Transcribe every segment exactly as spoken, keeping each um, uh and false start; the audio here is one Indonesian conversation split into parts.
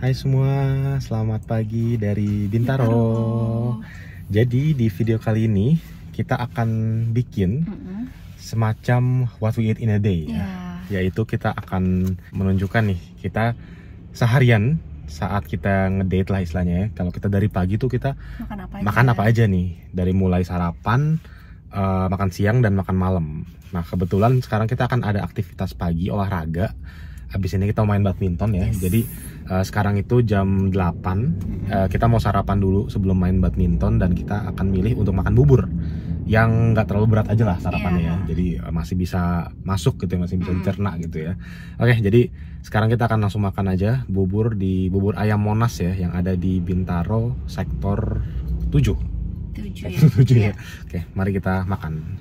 Hai semua, selamat pagi dari Bintaro. Jadi di video kali ini kita akan bikin mm-hmm. semacam what we eat in a day yeah. ya. Yaitu kita akan menunjukkan nih kita seharian saat kita ngedate lah istilahnya ya. Kalau kita dari pagi tuh kita makan apa aja, makan apa aja nih. Dari mulai sarapan, uh, makan siang dan makan malam. Nah kebetulan sekarang kita akan ada aktivitas pagi olahraga. Habis ini kita main badminton ya. Yes. Jadi uh, sekarang itu jam delapan. uh, Kita mau sarapan dulu sebelum main badminton. Dan kita akan milih untuk makan bubur yang nggak terlalu berat aja lah sarapannya yeah. ya. Jadi uh, masih bisa masuk gitu ya, masih bisa dicerna gitu ya. Oke, jadi sekarang kita akan langsung makan aja bubur di Bubur Ayam Monas ya, yang ada di Bintaro sektor tujuh. tujuh ya. tujuh ya. Oke, mari kita makan.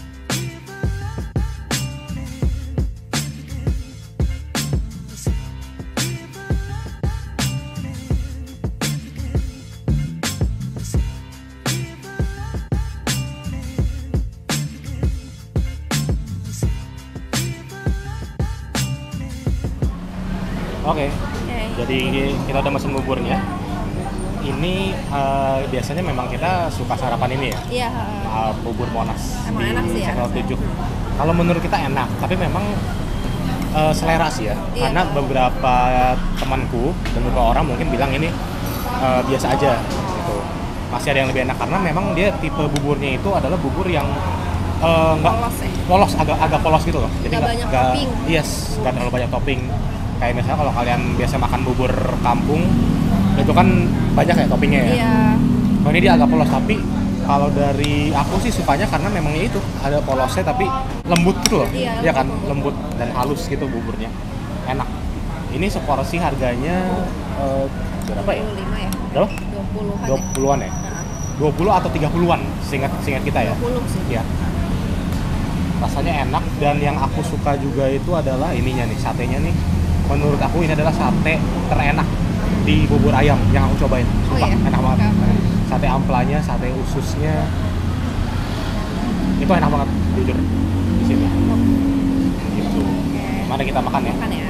Oke, okay. okay. Jadi kita udah mesen buburnya. Ini uh, biasanya memang kita suka sarapan ini ya. Iya. Uh, bubur Monas emang di enak sih sektor ya, tujuh. Kalau menurut kita enak, tapi memang uh, selera sih ya. Iya. Karena beberapa temanku dan beberapa orang mungkin bilang ini uh, biasa aja gitu. Masih ada yang lebih enak karena memang dia tipe buburnya itu adalah bubur yang uh, nggak polos, ya? polos agak agak polos gitu loh. Jadi nggak banyak gak, topping. Yes, nggak terlalu banyak topping. Kayak misalnya kalau kalian biasa makan bubur kampung itu kan banyak ya toppingnya ya. Iya. Kalau ini dia agak polos, tapi kalau dari aku sih sukanya karena memangnya itu ada polosnya tapi lembut gitu loh. Iya, ya kan, lembut dan halus gitu buburnya. Enak. Ini seporsi harganya uh, berapa ya? dua puluh lima ya. Berapa? dua puluh. dua puluhan ya? dua puluh atau tiga puluhan seingat seingat kita ya. dua puluh sih. Iya. Rasanya enak dan yang aku suka juga itu adalah ininya nih, satenya nih. Menurut aku ini adalah sate terenak di bubur ayam yang aku cobain. Sumpah, oh, iya? Enak banget. Okay. Sate amplanya, sate ususnya, itu enak banget, jujur di sini. Gitu. Okay. Mari kita makan ya. Makan ya.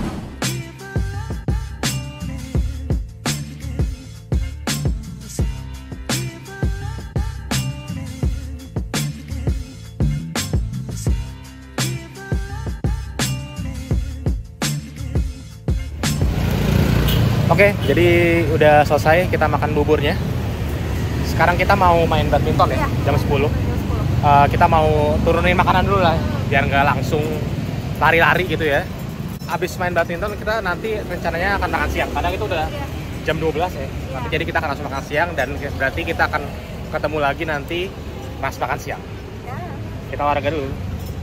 Oke, jadi udah selesai kita makan buburnya. Sekarang kita mau main badminton ya, ya. jam sepuluh. Uh, kita mau turunin makanan dulu lah, biar nggak langsung lari-lari gitu ya. Abis main badminton kita nanti rencananya akan makan siang. Padahal itu udah ya. jam dua belas ya. ya. Nanti jadi kita akan langsung makan siang dan berarti kita akan ketemu lagi nanti pas makan siang. Ya. Kita olahraga dulu.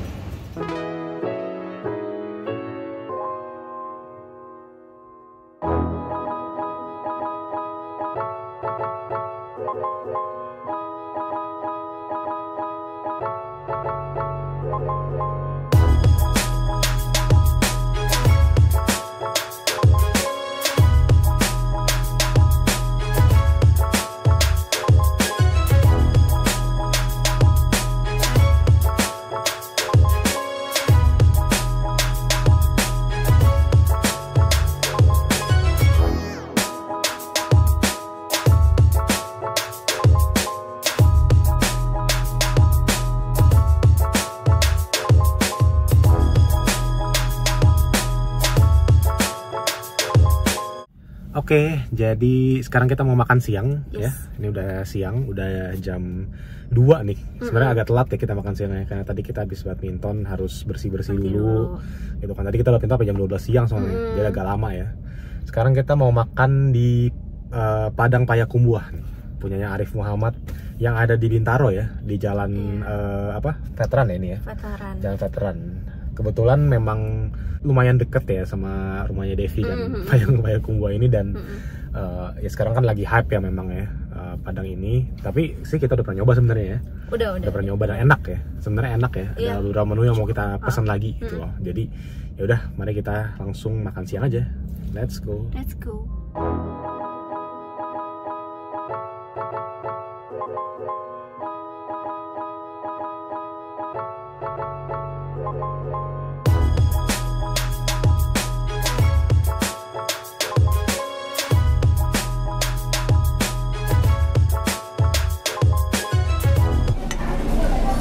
Oke, jadi sekarang kita mau makan siang yes. ya. Ini udah siang, udah jam dua nih. Sebenarnya mm-hmm. agak telat ya kita makan siangnya karena tadi kita habis badminton harus bersih-bersih dulu. dulu. Gitu kan. Tadi kita badminton sampai jam dua belas siang soalnya. Mm. Jadi agak lama ya. Sekarang kita mau makan di uh, Padang Payakumbuh nih. Punyanya Arif Muhammad yang ada di Bintaro ya, di jalan yeah. uh, apa? Veteran ya ini ya. Veteran. Jalan Veteran. Kebetulan memang lumayan deket ya sama rumahnya Devi dan mm-hmm. Payung Payakumbuh ini dan mm-hmm. uh, ya sekarang kan lagi hype ya memang ya uh, Padang ini. Tapi sih kita udah pernah nyoba sebenarnya ya. Udah, udah. Udah pernah nyoba dan enak ya. Sebenarnya enak ya. Yeah. Ada beberapa menu yang mau kita pesan oh. lagi gitu mm. loh. Jadi ya udah, mari kita langsung makan siang aja. Let's go. Let's go.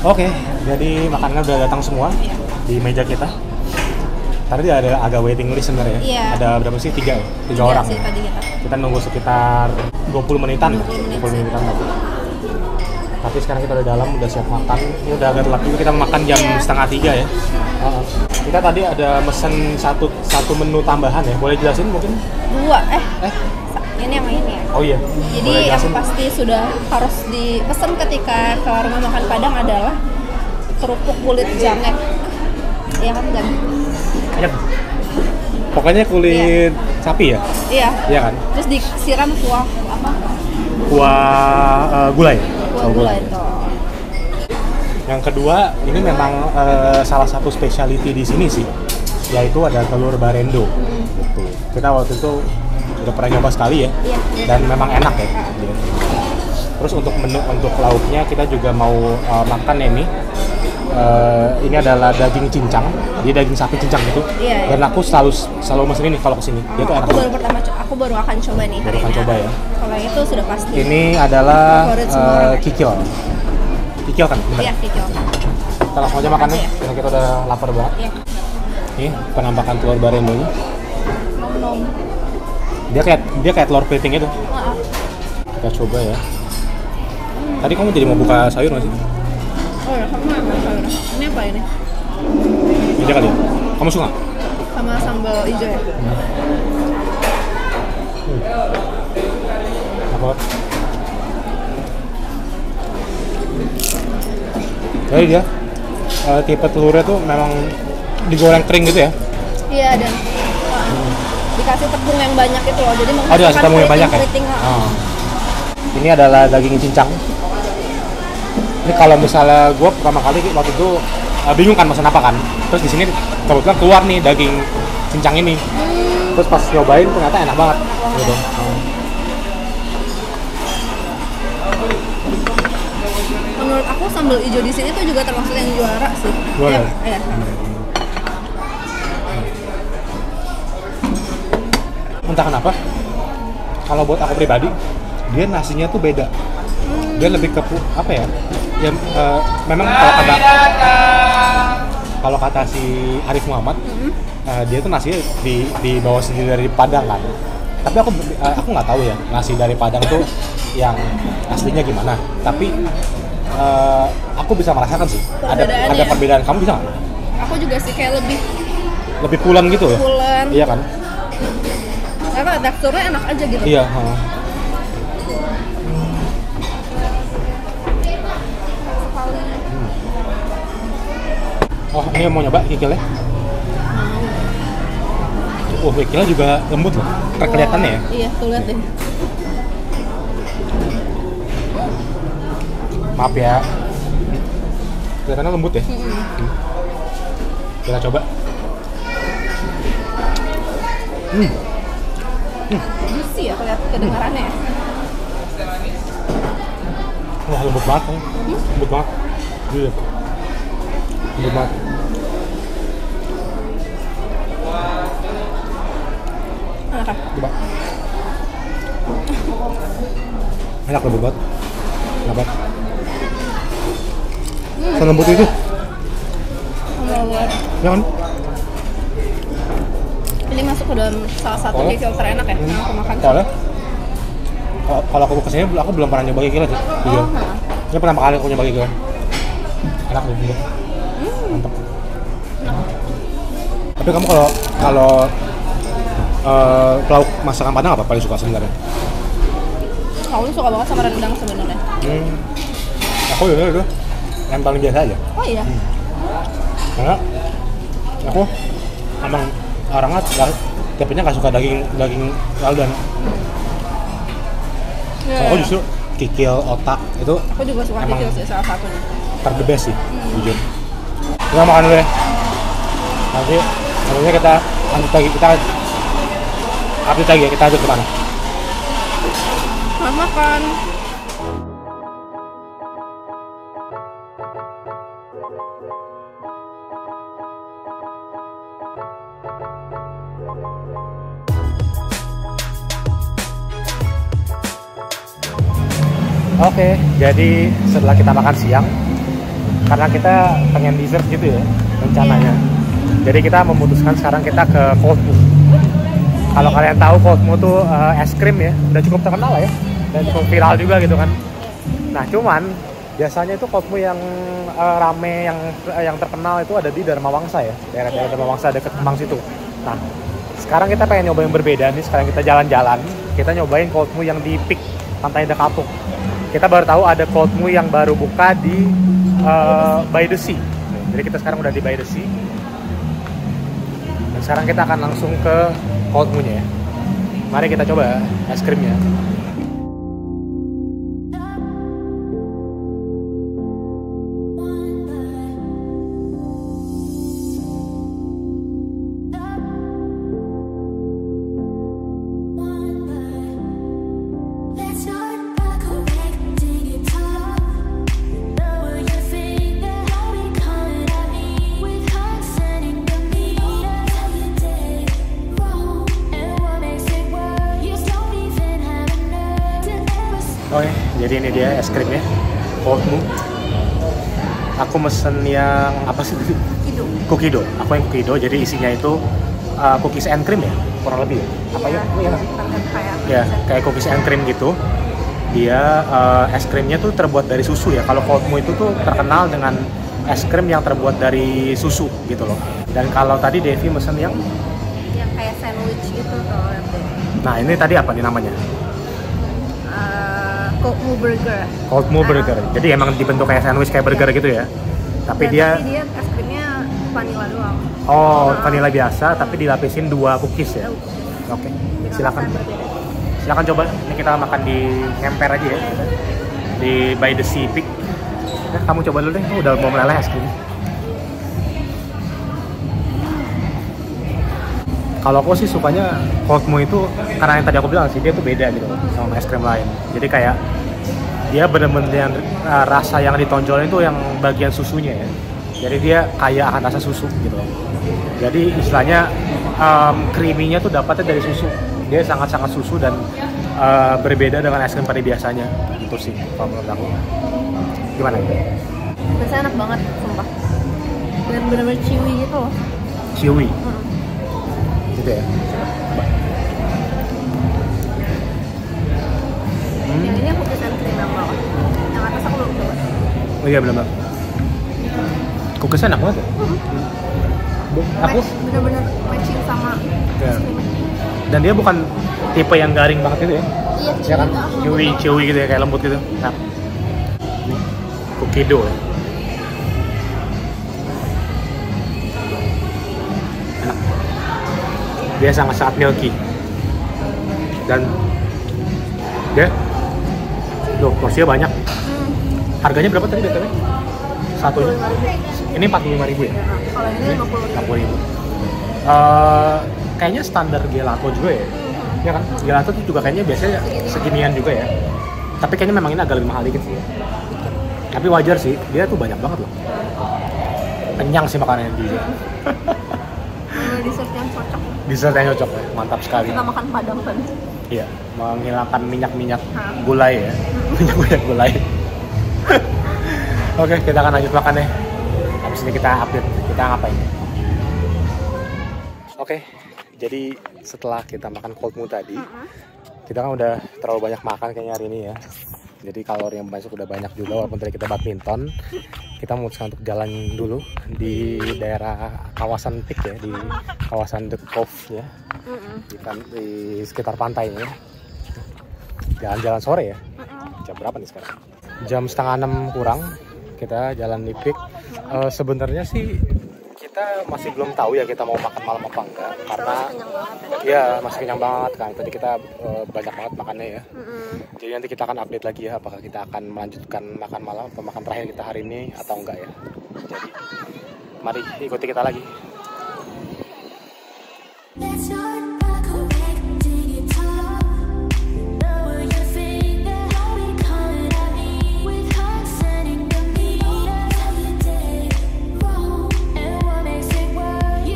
Oke, okay, jadi makanan udah datang semua yeah. di meja kita. Tadi ada agak waiting list sebenarnya. Yeah. Ada berapa sih? Tiga ya? Tiga, Tiga orang. Sih, tadi kita. kita nunggu sekitar dua puluh menitan. dua puluh, menit dua puluh menitan. Tapi sekarang kita udah dalam, udah siap makan. Ini udah agak telat juga, kita makan jam yeah. setengah tiga ya. Uh, kita tadi ada mesen satu satu menu tambahan ya. Boleh jelasin mungkin? Dua. Eh. Eh. Ini sama ini ya. Oh iya. Jadi yang pasti sudah harus dipesan ketika ke rumah makan Padang adalah kerupuk kulit jangek. Iya kan, Gan? Iya. Pokoknya kulit iya. sapi ya? Iya. Iya kan? Terus disiram kuah apa? Kuah uh, gulai. Kuah oh, gulai itu. Yang kedua, ini memang uh, salah satu specialty di sini sih, yaitu ada telur barendo. Hmm. Gitu. Kita waktu itu udah pernah nyoba sekali ya, iya, dan iya. memang enak ya. Iya. Terus untuk menu untuk lauknya kita juga mau uh, makan ya ini. Uh, ini adalah daging cincang, jadi daging sapi cincang gitu. Iya, iya. Dan aku selalu selalu mesen ini kalau kesini. Oh, itu enak. Aku baru pertama, aku baru akan coba nih hari ini. Akan coba ya. Kalau itu sudah pasti. Ini adalah uh, kikil. Kikil kan? Benar? Iya, kikil. Kita langsung aja makan nih, karena kita udah lapar banget. Iya. Ini penampakan telur barendonya. Nom nom. Dia kayak dia kayak telur plating itu. Uh-uh. Kita coba ya. Hmm. Tadi kamu jadi mau buka sayur nggak sih? Oh ya, kamu mau sayur. Ini apa ini? Ini kali ya. Kamu suka? Sama sambal hijau ya. Hmm. Hmm. Apa? Jadi dia uh, tipe telurnya tuh memang digoreng kering gitu ya? Iya, dan uh, dikasih tepung yang banyak itu loh, jadi menghasilkan oh, dikasih tepung yang banyak ya? Oh. Ini adalah daging cincang. Ini kalau misalnya gue pertama kali waktu itu uh, bingung kan masak apa kan, terus di sini kebetulan keluar nih daging cincang ini, hmm. terus pas nyobain ternyata enak banget. Enak gitu. Oh. Menurut aku sambal hijau di sini tuh juga termasuk yang juara sih. Juara. Ya, ya. Entah kenapa, kalau buat aku pribadi, dia nasinya tuh beda. Hmm. Dia lebih ke apa ya? Ya uh, memang kalau kata kalau kata si Arif Muhammad, mm-hmm. uh, dia tuh nasinya di di bawah sendiri dari Padang kan. Tapi aku uh, aku nggak tahu ya nasi dari Padang tuh yang aslinya gimana. Tapi uh, aku bisa merasakan sih ada ada perbedaan. Kamu bisa nggak? Aku juga sih kayak lebih lebih pulen gitu ya. Pulen. Iya kan? Karena teksturnya enak aja gitu. Iya. Huh. Oh, ini mau nyoba kikilnya? Oh, kikilnya juga lembut loh, kelihatannya ya? Iya, tuh lihat deh. Maaf ya, kelihatannya lembut ya? Mm-hmm. Kita coba. Hmm. Hmm. Juicy ya, kelihatan kedengarannya ya? Wah, lembut banget ya. Hmm? Lembut banget. Iya. Lembut banget. Enak. Coba. Enak, lembut banget. Enak banget. Hmm. Selembut itu. Lembut. Ya kan? Ini masuk ke dalam salah satu kikil terenak ya, hmm. yang aku makan. Soalnya kalau aku kesini aku belum pernah nyoba kikil aja. Oh, ini pertama kali aku nyoba kikil. Enak nih, hmm. mantap. Tapi kamu kalau kalau uh, lauk masakan Padang apa paling suka sebenarnya? Aku suka banget sama rendang sebenarnya. Hmm. Aku ya itu yang paling biasa aja. Oh iya. Hmm. Karena aku emang orangnya tipenya nggak suka daging daging laldan. Yeah. Aku justru kikil, otak itu. Aku juga suka kikil sih salah satunya. The best sih, hmm. jujur. Kita makan dulu ya. Nanti selanjutnya kita lanjut lagi, kita update lagi ya, kita lanjut kemana? Selamat makan. Oke, jadi setelah kita makan siang, karena kita pengen dessert gitu ya rencananya. Yeah. Jadi kita memutuskan sekarang kita ke Cold Moo. Kalau kalian tahu Cold Moo tuh uh, es krim ya, udah cukup terkenal ya, dan cukup viral juga gitu kan. Nah cuman biasanya itu Cold Moo yang uh, rame, yang uh, yang terkenal itu ada di Dharma Wangsa ya, daerah-daerah Dharma Wangsa dekat Kemang situ. Nah sekarang kita pengen nyobain yang berbeda nih. Sekarang kita jalan-jalan, kita nyobain Cold Moo yang di Peak Pantai Indah Kapuk. Kita baru tahu ada Cold Moo yang baru buka di uh, By the Sea. Jadi kita sekarang udah di By the Sea. Dan sekarang kita akan langsung ke Cold Moo-nya ya. Mari kita coba es krimnya. Oke, okay, jadi ini dia es krimnya, Cold Moo. Aku mesen yang apa sih? Kukido. Kukido. Aku yang Kukido. Jadi isinya itu uh, cookies and cream ya, kurang lebih ya. Apa ya? Ya, kayak ya kayak cookies and cream gitu. Dia uh, es krimnya tuh terbuat dari susu ya. Kalau Cold Moo itu tuh terkenal dengan es krim yang terbuat dari susu gitu loh. Dan kalau tadi Devi mesen yang yang kayak sandwich gitu kalau yang Nah ini tadi apa nih namanya? Cold Moo Burger. Cold Moo Burger. Uh, Jadi emang dibentuk kayak sandwich kayak burger iya. gitu ya. Tapi Dan dia tapi dia es krimnya vanilla doang. Oh, nah. vanilla biasa tapi dilapisin dua cookies ya. Oke. Okay. Silakan. Silakan coba. Ini kita makan di ngemper aja ya. Di By the Sea Peak. Nah, kamu coba dulu deh. Oh, udah mau meleleh es krim. Kalau aku sih sukanya Cold Moo itu karena yang tadi aku bilang sih dia tuh beda gitu sama es krim lain. Jadi kayak dia bener-bener yang uh, rasa yang ditonjolin itu yang bagian susunya ya. Jadi dia kaya akan rasa susu gitu. Jadi istilahnya um, creamy-nya tuh dapatnya dari susu. Dia sangat-sangat susu dan uh, berbeda dengan es krim pada biasanya. Itu sih kalau menurut aku. Gimana ya? Rasanya enak banget, sumpah. Dan bener-bener chewy gitu loh. Chewy? Hmm. Gitu ya. Hmm. Yang ini aku pesan krim yang bawah. Yang atas aku belum coba. Oh iya belum. Cookiesnya enak banget ya. Hmm. Aku bener-bener matching sama ya. Dan dia bukan tipe yang garing banget gitu ya. Iya, ya kan? Chewy, chewy gitu ya, kayak lembut gitu. Nah. Kukido. Dia sangat-sangat milky dan dia loh porsinya banyak. Hmm. Harganya berapa tadi btw? Satunya? Ini empat puluh lima ribu ya? Kalau ini lima puluh ribu. Uh, kayaknya standar gelato juga ya? Hmm. Ya kan? Gelato tuh juga kayaknya biasanya seginian juga ya. Tapi kayaknya memang ini agak lebih mahal dikit sih ya. Tapi wajar sih, dia tuh banyak banget loh. Kenyang sih makanannya dia. Dessert yang cocok. Dessert yang cocok ya, mantap sekali. Kita makan padang tadi. Iya, menghilangkan minyak-minyak gulai ya. Minyak-minyak gulai. Oke, kita akan lanjut makan ya. Habis ini kita update, kita ngapain. Oke, jadi setelah kita makan Cold Moo tadi, uh-huh. kita kan udah terlalu banyak makan kayaknya hari ini ya. Jadi kalori yang masuk udah banyak juga, walaupun tadi kita badminton. Kita memutuskan untuk jalan dulu di daerah kawasan Peak ya, di kawasan The Cove ya, uh-uh. di, di sekitar pantainya. Jalan-jalan sore ya. Uh-uh. Jam berapa nih sekarang? Jam setengah enam kurang. Kita jalan di Peak. Uh, Sebenarnya sih kita masih belum tahu ya kita mau makan malam apa enggak, karena ya masih kenyang banget kan. Tadi kita uh, banyak banget makannya ya. Mm-hmm. Jadi nanti kita akan update lagi ya, apakah kita akan melanjutkan makan malam atau makan terakhir kita hari ini atau enggak ya. Jadi mari ikuti kita lagi.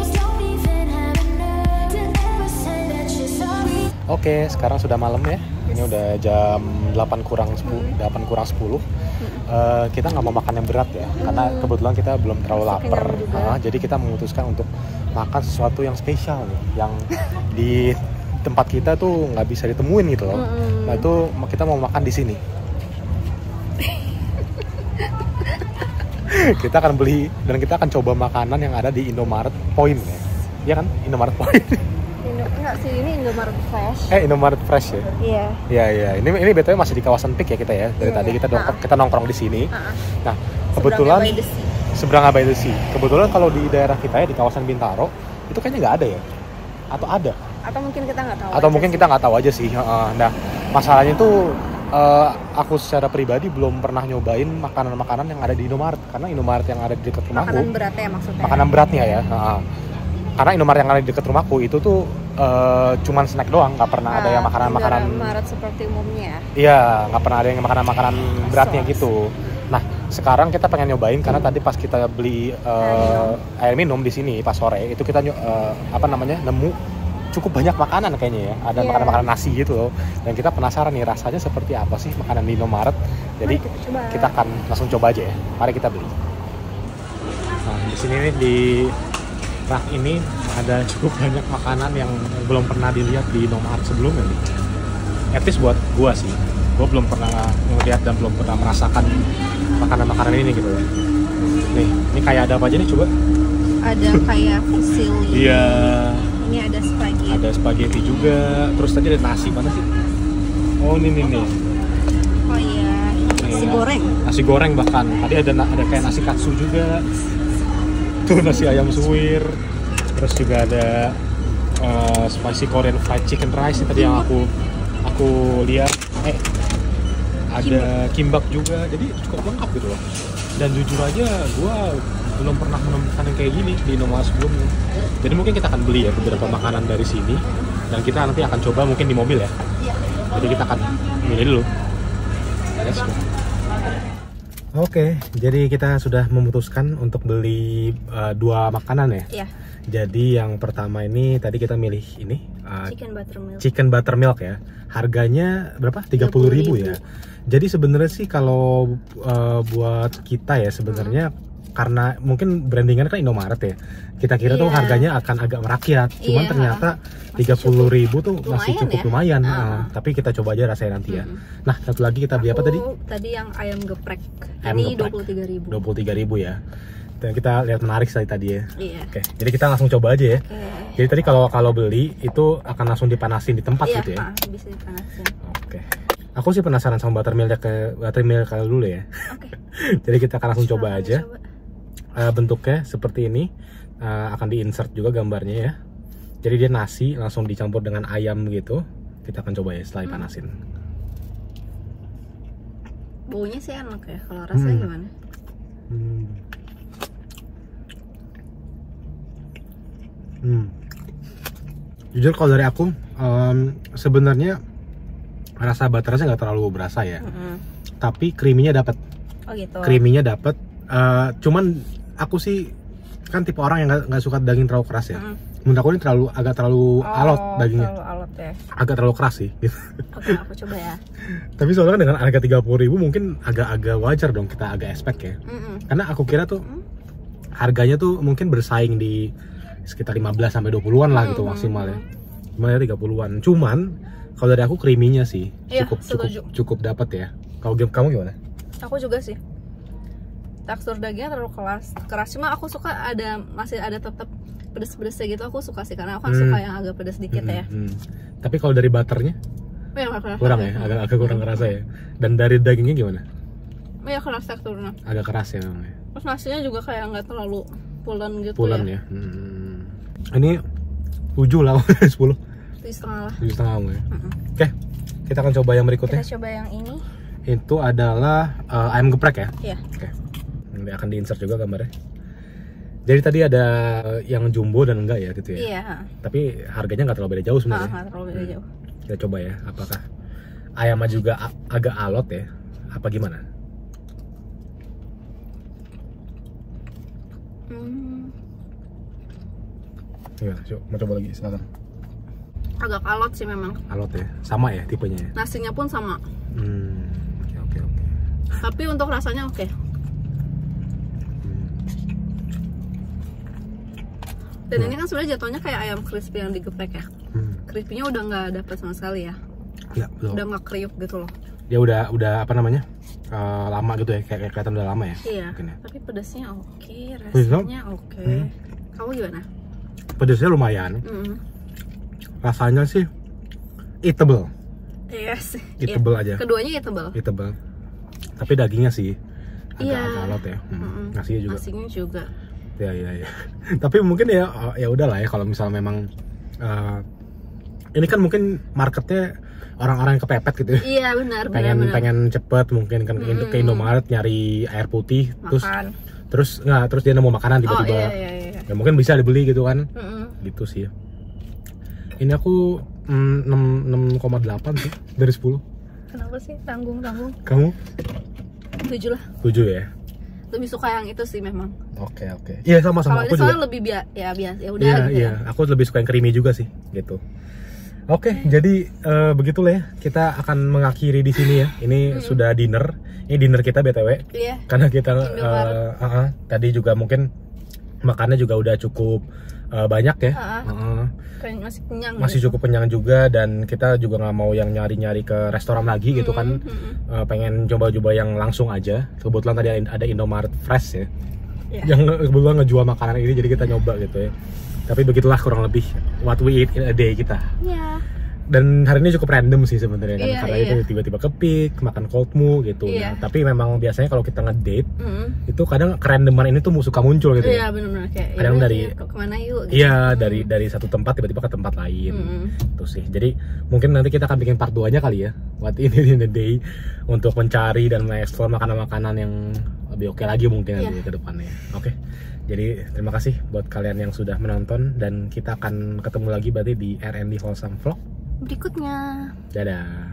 Oke, sekarang sudah malam ya. Ini udah jam delapan kurang sepuluh, hmm. delapan kurang sepuluh. Hmm. Uh, kita nggak mau makan yang berat ya, hmm. karena kebetulan kita belum terlalu lapar. Uh, jadi kita memutuskan untuk makan sesuatu yang spesial nih, yang di tempat kita tuh nggak bisa ditemuin gitu loh. Hmm. Nah itu kita mau makan di sini. Kita akan beli dan kita akan coba makanan yang ada di Indomaret Point ya. Iya kan? Indomaret Point. Indo enggak sih, ini Indomaret Fresh. Eh, Indomaret Fresh ya? Iya. Iya, iya. Ini ini B T W masih di kawasan Peak ya kita ya. Dari yeah, tadi kita nongkrong, kita nongkrong di sini. Ha-ha. Nah, kebetulan seberang by the sea. Kebetulan kalau di daerah kita ya di kawasan Bintaro, itu kayaknya nggak ada ya? Atau ada? Atau mungkin kita nggak tahu. Atau mungkin sih. kita nggak tahu aja sih. Nah, masalahnya tuh Uh, aku secara pribadi belum pernah nyobain makanan-makanan yang ada di Indomaret, karena Indomaret yang ada di dekat rumahku makanan beratnya maksudnya makanan beratnya ya uh, karena Indomaret yang ada di dekat rumahku itu tuh uh, cuman snack doang, nggak pernah nah, ada yang makanan-makanan Indomaret seperti umumnya iya, nggak pernah ada yang makanan-makanan beratnya gitu. Nah sekarang kita pengen nyobain karena tadi pas kita beli uh, air minum di sini pas sore itu kita uh, apa namanya nemu cukup banyak makanan kayaknya ya, ada yeah. makanan-makanan nasi gitu loh, dan kita penasaran nih rasanya seperti apa sih makanan di Indomaret. Jadi kita, kita akan langsung coba aja ya, mari kita beli. Nah di sini nih di rak ini ada cukup banyak makanan yang belum pernah dilihat di Indomaret sebelumnya nih. At least buat gua sih, gua belum pernah ngeliat dan belum pernah merasakan makanan-makanan ini gitu ya. Nih, ini kayak ada apa aja nih coba? Ada kayak fusilli. Iya. Ini ada spaghetti. Ada spaghetti juga. Terus tadi ada nasi mana sih? Oh ini nih nih. Oh iya. Nasi goreng. Nasi goreng bahkan. Tadi ada ada kayak nasi katsu juga. Tuh nasi ayam suwir. Terus juga ada uh, spicy Korean fried chicken rice tadi yang aku aku lihat. Eh ada kimbap juga. Jadi cukup lengkap gitu loh. Dan jujur aja gue belum pernah menemukan yang kayak gini di Indomaret sebelumnya. Jadi mungkin kita akan beli ya beberapa makanan dari sini dan kita nanti akan coba mungkin di mobil ya. Jadi kita akan milih dulu. Let's go. Oke, jadi kita sudah memutuskan untuk beli uh, dua makanan ya. Iya. Jadi yang pertama ini tadi kita milih ini uh, chicken buttermilk. Chicken buttermilk ya. Harganya berapa? tiga puluh ribu ya. Jadi sebenarnya sih kalau uh, buat kita ya sebenarnya hmm. karena mungkin brandingan kan Indomaret ya. Kita kira yeah. tuh harganya akan agak merakyat. Cuman yeah. ternyata tiga puluh ribu tuh lumayan masih cukup ya? lumayan. Uh. Uh, tapi kita coba aja rasain nanti ya. Hmm. Nah, satu lagi kita beli apa tadi? Tadi yang ayam geprek. Ayam Ini dua puluh tiga ribu. dua puluh tiga ribu ya. Dan kita lihat menarik sekali tadi ya. Iya. Oke, jadi kita langsung coba aja ya. Okay. Jadi tadi kalau kalau beli itu akan langsung dipanasin di tempat iya, gitu ya. Iya, bisa dipanasin. Oke. Aku sih penasaran sama buttermilk ke buttermilk kalau dulu ya. Oke. Jadi kita akan langsung coba aja. Coba. Uh, bentuknya seperti ini. Uh, akan di-insert juga gambarnya ya. Jadi dia nasi langsung dicampur dengan ayam gitu. Kita akan coba ya setelah dipanasin. Hmm. Baunya sih enak ya. Kalau rasanya hmm. gimana? Hmm. Hmm. Jujur kalau dari aku um, sebenarnya rasa butternya nggak terlalu berasa ya, mm-hmm. tapi creaminya dapat. Oh gitu. Creaminya dapat. Uh, cuman aku sih kan tipe orang yang nggak suka daging terlalu keras ya. Mm. Menurut aku ini terlalu agak terlalu oh, alot dagingnya. Terlalu alot ya. Agak terlalu keras sih. Oke, aku coba ya. Tapi soalnya kan dengan harga tiga puluh ribu mungkin agak-agak wajar dong kita agak expect ya. Mm-mm. Karena aku kira tuh mm. harganya tuh mungkin bersaing di sekitar lima belas sampai dua puluhan lah gitu mm-hmm. maksimal ya. Cuma ya tiga puluhan. Cuman kalau dari aku creaminya sih iya, cukup cukup cukup dapat ya. Kalau kamu gimana? Aku juga sih. Tekstur dagingnya terlalu keras, keras. Cuma aku suka ada masih ada tetap pedes-pedesnya gitu. Aku suka sih karena aku kan hmm. suka yang agak pedes dikit hmm, ya. Hmm. Tapi kalau dari butternya? Ya, kurang ya, agak agak kurang kerasa ya. Dan dari dagingnya gimana? Ya keras teksturnya. Agak keras ya memang. Terus nasinya juga kayak nggak terlalu pulen gitu pulen ya. ya. Hmm. Ini tujuh lah dari sepuluh. tujuh setengah lah. tujuh setengah ya. Mm-hmm. Oke, kita akan coba yang berikutnya. Kita coba yang ini. Itu adalah uh, ayam geprek ya. Iya. Oke. Ini akan di-insert juga gambarnya. Jadi tadi ada yang jumbo dan enggak ya gitu ya. Iya. Tapi harganya nggak terlalu beda jauh sebenarnya. Nggak terlalu beda jauh. Kita coba ya, apakah ayamnya juga agak alot ya? Apa gimana? Hmm. Ya, coba, mau coba lagi, silakan. Agak alot sih memang. Alot ya, sama ya tipenya ya? Nasinya pun sama. Hmm, oke oke oke. Tapi untuk rasanya oke. Dan hmm. ini kan sebenarnya jatuhnya kayak ayam crispy yang digeprek ya. Hmm. Crispy-nya udah nggak dapet sama sekali ya. Ya, betul. Udah nggak kriuk gitu loh. Dia udah udah apa namanya? Uh, lama gitu ya, kayak kelihatan udah lama ya. Iya. Ya. Tapi pedasnya oke, rasanya oke. Hmm. Kamu gimana? Pedasnya lumayan. Hmm. Rasanya sih eatable. Yes. Eatable yeah. aja. Keduanya eatable. Eatable. Tapi dagingnya sih agak yeah. agak alot ya. Hmm. Hmm. Nasinya juga. Nasinya juga. Ya ya ya. Tapi mungkin ya ya udahlah ya kalau misalnya memang uh, ini kan mungkin marketnya orang-orang yang kepepet gitu. Iya benar. Pengen benar, pengen cepet mungkin kan mm-hmm. ke Indomaret nyari air putih. Makan. terus terus nggak terus dia nemu makanan tiba-tiba. Oh, iya, iya, iya. Ya mungkin bisa dibeli gitu kan. Mm-hmm. Gitu sih. Ini aku enam koma delapan sih dari sepuluh. Kenapa sih tanggung-tanggung? Kamu? tujuh lah. tujuh ya. Lebih suka yang itu sih memang. Oke oke. Iya sama sama aku juga. Kalau ini lebih biasa ya biasa ya udah. Iya gitu iya. ya. Aku lebih suka yang creamy juga sih gitu. Oke, okay, jadi uh, begitulah ya. Kita akan mengakhiri di sini ya. Ini hmm. sudah dinner. Ini dinner kita B T W. Iya. Karena kita uh, uh, uh, tadi juga mungkin makannya juga udah cukup uh, banyak ya. Uh, uh, masih kenyang. Masih gitu. cukup kenyang juga dan kita juga nggak mau yang nyari-nyari ke restoran lagi gitu hmm, kan. Hmm. Uh, pengen coba-coba yang langsung aja. Kebetulan tadi ada Indomaret Fresh ya. Yeah. Yang kebetulan ngejual makanan ini jadi kita nyoba gitu ya. Tapi begitulah kurang lebih what we eat in a day kita. Iya. Dan hari ini cukup random sih sebenarnya kan, iya, karena iya. itu tiba-tiba kepik, makan coldmu gitu. Iya. Nah, tapi memang biasanya kalau kita ngedate, mm. itu kadang kerandoman ini tuh suka muncul gitu. Iya, ya. Benar-benar kayak. Kadang dari ya, kemana yuk? Gitu. Iya, mm. dari dari satu tempat tiba-tiba ke tempat lain. Mm. Tuh sih. Jadi mungkin nanti kita akan bikin part dua-nya kali ya, what we eat in a day, untuk mencari dan mengeksplor makanan-makanan yang lebih oke lagi mungkin nanti yeah. ke depannya. Oke. Jadi terima kasih buat kalian yang sudah menonton dan kita akan ketemu lagi berarti di R and D Wholesome Vlog berikutnya. Dadah.